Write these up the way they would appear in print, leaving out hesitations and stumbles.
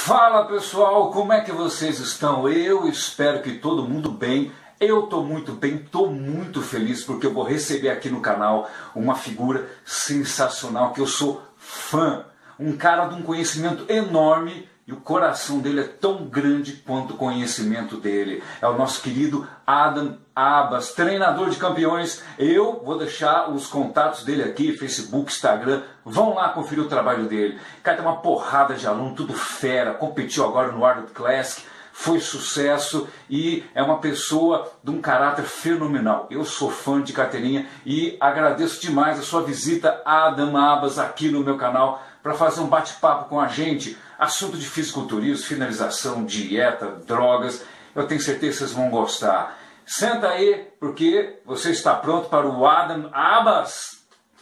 Fala pessoal, como é que vocês estão? Eu espero que todo mundo bem. Eu estou muito bem, estou muito feliz porque eu vou receber aqui no canal uma figura sensacional que eu sou fã. Um cara de um conhecimento enorme e o coração dele é tão grande quanto o conhecimento dele. É o nosso querido Adam Abbas, treinador de campeões. Eu vou deixar os contatos dele aqui, Facebook, Instagram. Vão lá conferir o trabalho dele. O cara tem uma porrada de aluno, tudo fera. Competiu agora no World Classic. Foi sucesso e é uma pessoa de um caráter fenomenal. Eu sou fã de carteirinha e agradeço demais a sua visita, Adam Abbas, aqui no meu canal para fazer um bate-papo com a gente. Assunto de fisiculturismo, finalização, dieta, drogas. Eu tenho certeza que vocês vão gostar. Senta aí, porque você está pronto para o Adam Abbas.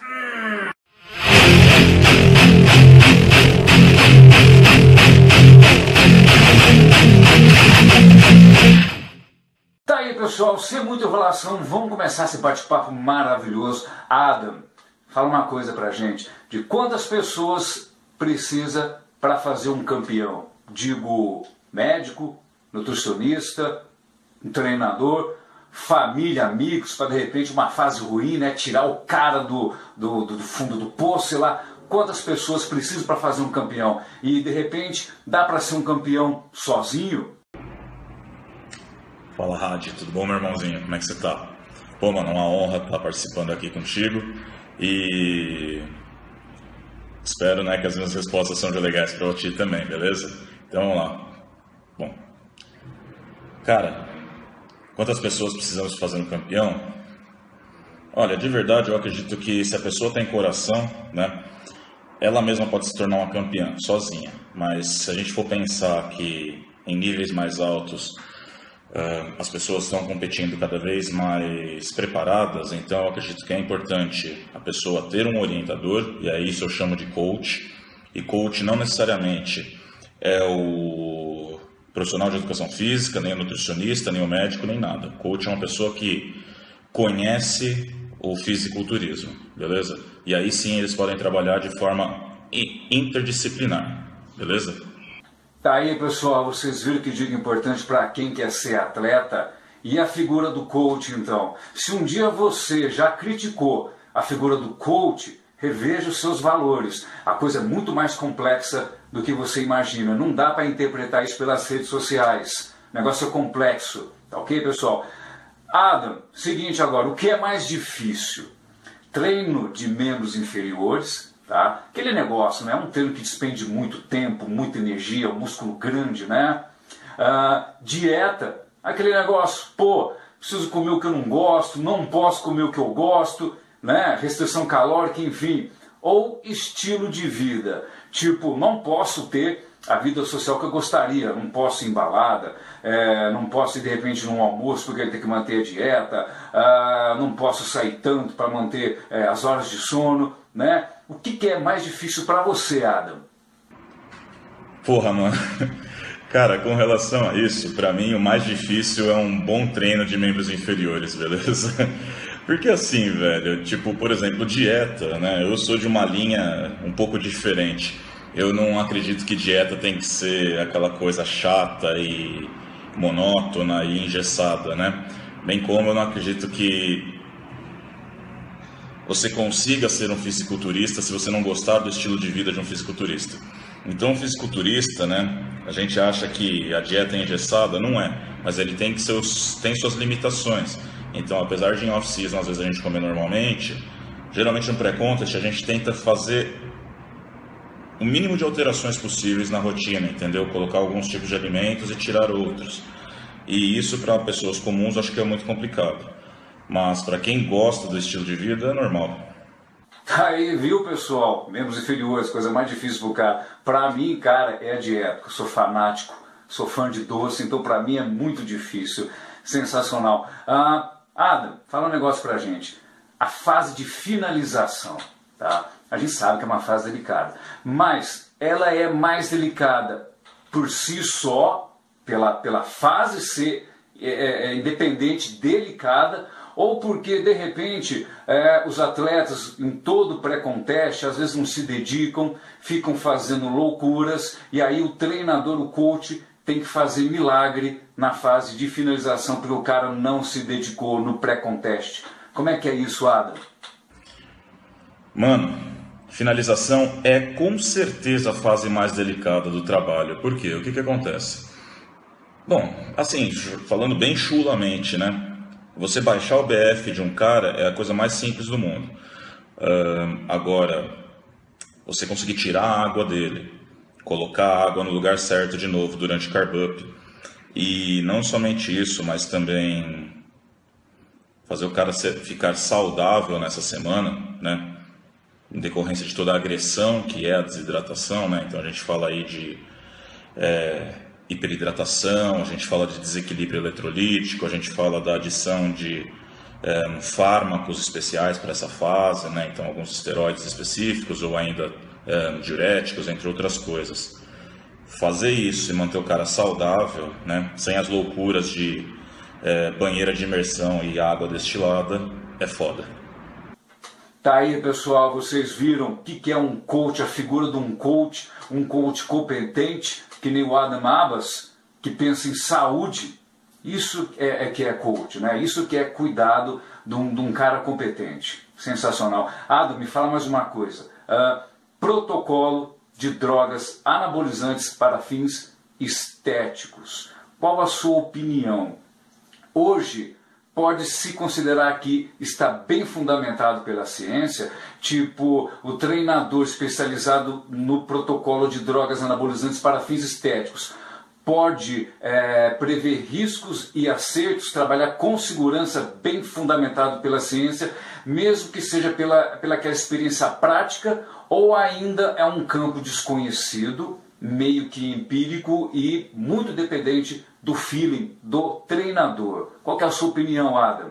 Tá aí, pessoal, sem muita enrolação, vamos começar esse bate-papo maravilhoso. Adam, fala uma coisa pra gente, de quantas pessoas precisa para fazer um campeão? Digo, médico, nutricionista, um treinador, família, amigos, para de repente uma fase ruim, né, tirar o cara do fundo do poço, sei lá. Quantas pessoas precisam para fazer um campeão? E de repente dá para ser um campeão sozinho? Fala, Rádio, tudo bom, meu irmãozinho? Como é que você tá? Pô, mano, uma honra estar participando aqui contigo e espero, né, que as minhas respostas sejam legais para ti também, beleza? Então vamos lá. Bom, cara, quantas pessoas precisamos fazer um campeão? Olha, de verdade eu acredito que se a pessoa tem coração, né, ela mesma pode se tornar uma campeã, sozinha. Mas se a gente for pensar que em níveis mais altos as pessoas estão competindo cada vez mais preparadas, então eu acredito que é importante a pessoa ter um orientador, e aí isso eu chamo de coach. E coach não necessariamente é o profissional de educação física, nem o nutricionista, nem o médico, nem nada. Coach é uma pessoa que conhece o fisiculturismo, beleza? E aí sim eles podem trabalhar de forma interdisciplinar, beleza? Tá aí, pessoal, vocês viram que dica importante para quem quer ser atleta. E a figura do coach, então? Se um dia você já criticou a figura do coach, reveja os seus valores. A coisa é muito mais complexa do que você imagina. Não dá para interpretar isso pelas redes sociais. O negócio é complexo. Tá ok, pessoal? Adam, seguinte agora, o que é mais difícil? Treino de membros inferiores, tá? Aquele negócio, né? Um treino que despende muito tempo, muita energia, um músculo grande, né? Dieta, aquele negócio, pô, preciso comer o que eu não gosto, não posso comer o que eu gosto, né? Restrição calórica, enfim. Ou estilo de vida, tipo, não posso ter a vida social que eu gostaria, não posso ir em balada, não posso ir de repente num almoço porque ele tem que manter a dieta, não posso sair tanto para manter as horas de sono, né? O que é mais difícil para você, Adam? Porra, mano. Cara, com relação a isso, pra mim o mais difícil é um bom treino de membros inferiores, beleza? Porque assim, velho, tipo, por exemplo, dieta, né? Eu sou de uma linha um pouco diferente. Eu não acredito que dieta tem que ser aquela coisa chata e monótona e engessada, né? Bem como eu não acredito que você consiga ser um fisiculturista se você não gostar do estilo de vida de um fisiculturista. Então, um fisiculturista, né, a gente acha que a dieta é engessada, não é, mas ele tem suas limitações. Então, apesar de em off-season às vezes a gente comer normalmente, geralmente no pré-contest a gente tenta fazer o mínimo de alterações possíveis na rotina, entendeu? Colocar alguns tipos de alimentos e tirar outros. E isso para pessoas comuns acho que é muito complicado. Mas para quem gosta do estilo de vida é normal. Tá aí, viu, pessoal? Membros inferiores, coisa mais difícil pro cara. Pra mim, cara, é a dieta. Eu sou fanático, sou fã de doce, então pra mim é muito difícil. Sensacional. Adam, fala um negócio pra gente. A fase de finalização, tá? A gente sabe que é uma fase delicada, mas ela é mais delicada por si só, pela fase ser independente, delicada, ou porque de repente os atletas em todo pré-conteste às vezes não se dedicam, ficam fazendo loucuras e aí o treinador, o coach, tem que fazer milagre na fase de finalização porque o cara não se dedicou no pré-conteste. Como é que é isso, Adam? Mano, finalização é com certeza a fase mais delicada do trabalho. Por quê? O que acontece? Bom, assim, falando bem chulamente, né? Você baixar o BF de um cara é a coisa mais simples do mundo. Agora, você conseguir tirar a água dele, colocar a água no lugar certo de novo durante o carb-up. E não somente isso, mas também fazer o cara ficar saudável nessa semana, né? Em decorrência de toda a agressão que é a desidratação, né? Então a gente fala aí de hiperidratação, a gente fala de desequilíbrio eletrolítico, a gente fala da adição de fármacos especiais para essa fase, né? Então alguns esteroides específicos ou ainda diuréticos, entre outras coisas. Fazer isso e manter o cara saudável, né? Sem as loucuras de banheira de imersão e água destilada, é foda. Tá aí, pessoal, vocês viram o que é um coach, a figura de um coach competente, que nem o Adam Abbas, que pensa em saúde. Isso que é coach, né? Isso que é cuidado de um cara competente. Sensacional. Adam, me fala mais uma coisa. Protocolo de drogas anabolizantes para fins estéticos. Qual a sua opinião? Hoje, pode-se considerar que está bem fundamentado pela ciência, tipo o treinador especializado no protocolo de drogas anabolizantes para fins estéticos pode prever riscos e acertos, trabalhar com segurança, bem fundamentado pela ciência, mesmo que seja pela aquela experiência prática, ou ainda é um campo desconhecido, meio que empírico e muito dependente do feeling do treinador. Qual que é a sua opinião, Adam?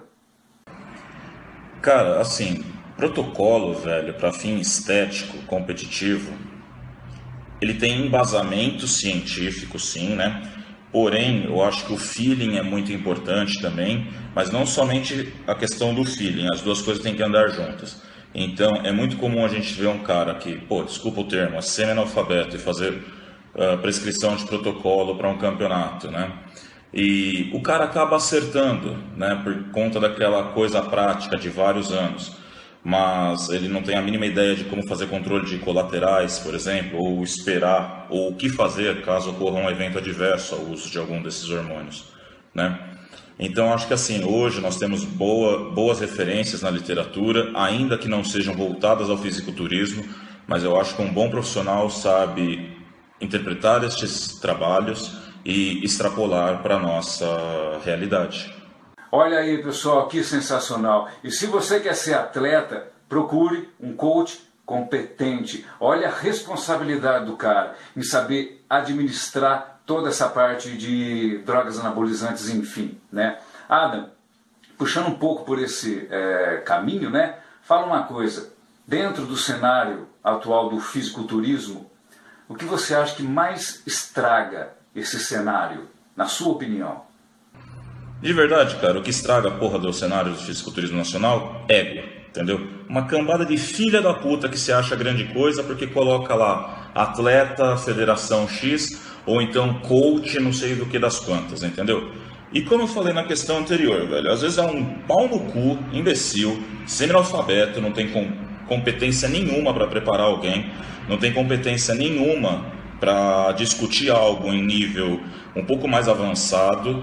Cara, assim, protocolo, velho, para fim estético, competitivo, ele tem embasamento científico, sim, né? Porém, eu acho que o feeling é muito importante também, mas não somente a questão do feeling, as duas coisas têm que andar juntas. Então, é muito comum a gente ver um cara que, desculpa o termo, é semi-analfabeto e fazer prescrição de protocolo para um campeonato, né? E o cara acaba acertando, né? Por conta daquela coisa prática de vários anos. Mas ele não tem a mínima ideia de como fazer controle de colaterais, por exemplo, ou esperar, ou o que fazer caso ocorra um evento adverso ao uso de algum desses hormônios, né? Então, acho que assim, hoje nós temos boas referências na literatura, ainda que não sejam voltadas ao fisiculturismo, mas eu acho que um bom profissional sabe interpretar estes trabalhos e extrapolar para a nossa realidade. Olha aí, pessoal, que sensacional. E se você quer ser atleta, procure um coach competente. Olha a responsabilidade do cara em saber administrar toda essa parte de drogas anabolizantes, enfim, né? Adam, puxando um pouco por esse caminho, né? Fala uma coisa. Dentro do cenário atual do fisiculturismo, o que você acha que mais estraga esse cenário, na sua opinião? De verdade, cara, o que estraga a porra do cenário do fisiculturismo nacional? Ego, entendeu? Uma cambada de filha da puta que se acha grande coisa porque coloca lá atleta, federação X, ou então coach, não sei do que das quantas, entendeu? E como eu falei na questão anterior, velho, às vezes é um pau no cu, imbecil, semi-analfabeto, não tem competência nenhuma para preparar alguém, não tem competência nenhuma para discutir algo em nível um pouco mais avançado,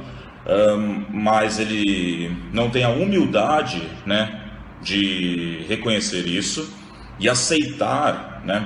mas ele não tem a humildade, né, de reconhecer isso e aceitar, né?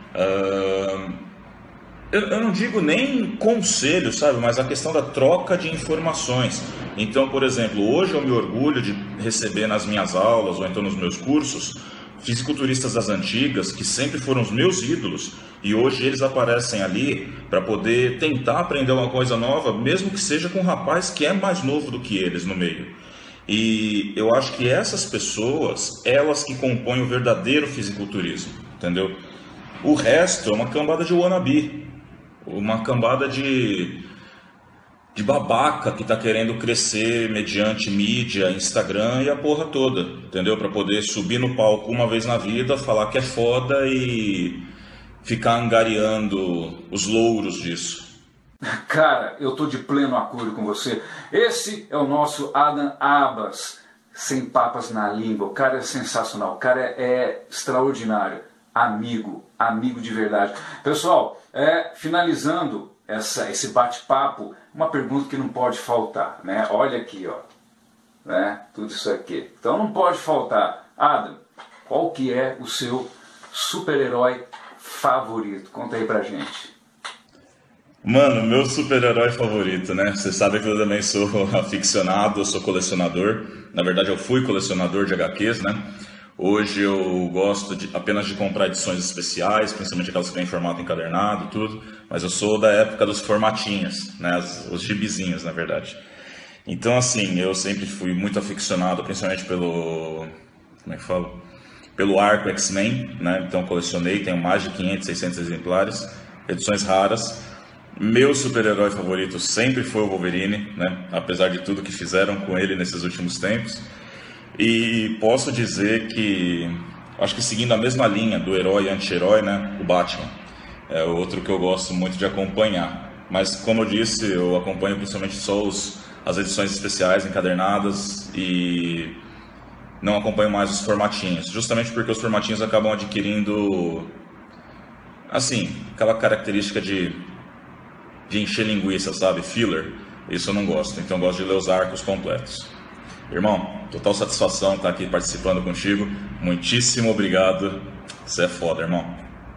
Eu não digo nem conselho, sabe, mas a questão da troca de informações. Então, por exemplo, hoje eu me orgulho de receber nas minhas aulas ou então nos meus cursos fisiculturistas das antigas, que sempre foram os meus ídolos, e hoje eles aparecem ali para poder tentar aprender uma coisa nova, mesmo que seja com um rapaz que é mais novo do que eles no meio. E eu acho que essas pessoas, elas que compõem o verdadeiro fisiculturismo, entendeu? O resto é uma cambada de wannabe, uma cambada de de babaca que tá querendo crescer mediante mídia, Instagram e a porra toda, entendeu? Para poder subir no palco uma vez na vida, falar que é foda e ficar angariando os louros disso. Cara, eu tô de pleno acordo com você. Esse é o nosso Adam Abbas, sem papas na língua. O cara é sensacional, o cara é extraordinário. Amigo de verdade. Pessoal, finalizando esse bate-papo, uma pergunta que não pode faltar, né? Olha aqui, ó, né? Tudo isso aqui. Então não pode faltar. Adam, qual que é o seu super-herói favorito? Conta aí pra gente. Mano, meu super-herói favorito, né? Você sabe que eu também sou aficionado, eu sou colecionador. Na verdade, eu fui colecionador de HQs, né? Hoje eu gosto apenas de comprar edições especiais, principalmente aquelas que vêm em formato encadernado e tudo. Mas eu sou da época dos formatinhos, né? Os gibizinhos, na verdade. Então, assim, eu sempre fui muito aficionado, principalmente pelo... Como é que falo? Pelo arco X-Men, né? Então colecionei, tenho mais de 500, 600 exemplares, edições raras. Meu super-herói favorito sempre foi o Wolverine, né? Apesar de tudo que fizeram com ele nesses últimos tempos. E posso dizer que, acho que seguindo a mesma linha do herói e anti-herói, né? O Batman é outro que eu gosto muito de acompanhar. Mas como eu disse, eu acompanho principalmente só as edições especiais encadernadas e não acompanho mais os formatinhos. Justamente porque os formatinhos acabam adquirindo, assim, aquela característica de encher linguiça, sabe? Filler. Isso eu não gosto. Então eu gosto de ler os arcos completos. Irmão, total satisfação estar aqui participando contigo. Muitíssimo obrigado. Você é foda, irmão.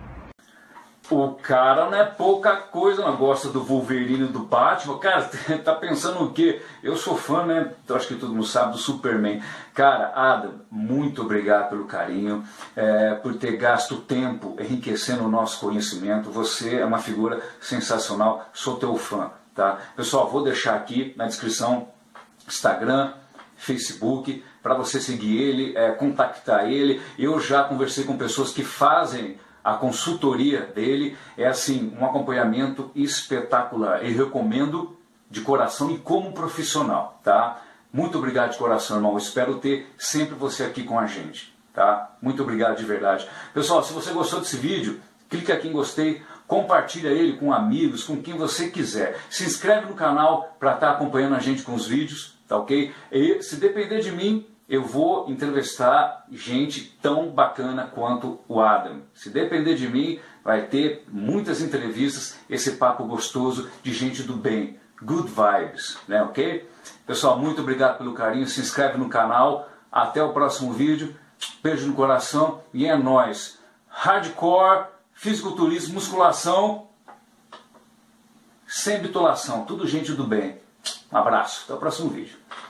O cara não é pouca coisa, não gosta do Wolverine e do Batman. Cara, tá pensando o quê? Eu sou fã, né? Acho que todo mundo sabe, do Superman. Cara, Adam, muito obrigado pelo carinho, por ter gasto tempo enriquecendo o nosso conhecimento. Você é uma figura sensacional, sou teu fã, tá? Pessoal, vou deixar aqui na descrição Instagram, Facebook, para você seguir ele, contactar ele. Eu já conversei com pessoas que fazem a consultoria dele, é assim, um acompanhamento espetacular. Eu recomendo de coração e como profissional, tá? Muito obrigado de coração, irmão. Eu espero ter sempre você aqui com a gente, tá? Muito obrigado de verdade. Pessoal, se você gostou desse vídeo, clica aqui em gostei, compartilha ele com amigos, com quem você quiser. Se inscreve no canal para estar acompanhando a gente com os vídeos, tá ok? E se depender de mim, eu vou entrevistar gente tão bacana quanto o Adam. Se depender de mim, vai ter muitas entrevistas, esse papo gostoso de gente do bem. Good vibes, né, ok? Pessoal, muito obrigado pelo carinho, se inscreve no canal, até o próximo vídeo, beijo no coração e é nóis. Hardcore, fisiculturismo, musculação, sem bitolação, tudo gente do bem. Um abraço, até o próximo vídeo.